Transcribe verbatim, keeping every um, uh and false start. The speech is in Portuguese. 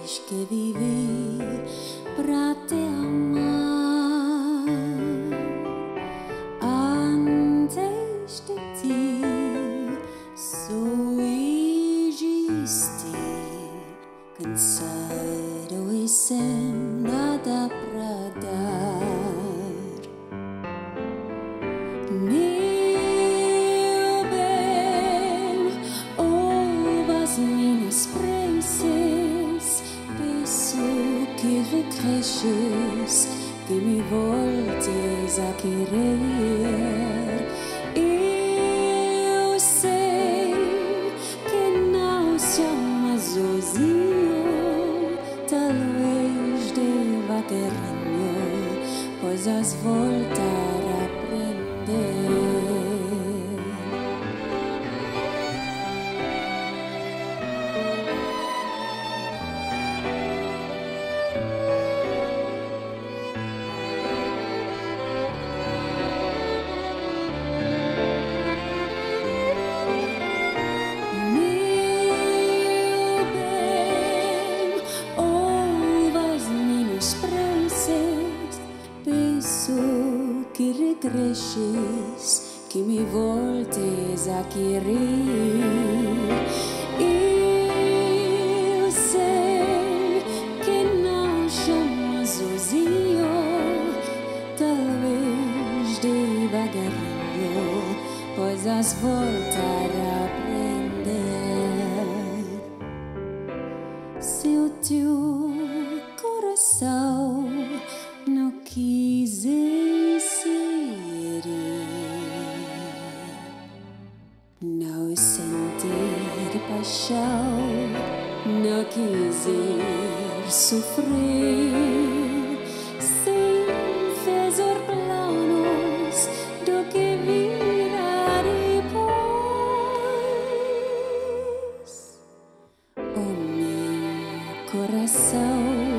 vez que vivi pra te amar. Antes de ti só existi, cansado e sem nada pra dar. Meu bem, ouve as minhas preces, peço que recresces, que me voltes a querer. Eu sei que não chamas sozinho, talvez devagarinho possas voltar a aprender. Que regresses, que me voltes a querer. Eu sei que não chamas sozinho, talvez devagarinho possas voltar a aprender. Se o teu coração não quiser não sentir paixão, não quiser sofrer, sem fazer planos do que virá depois. O meu coração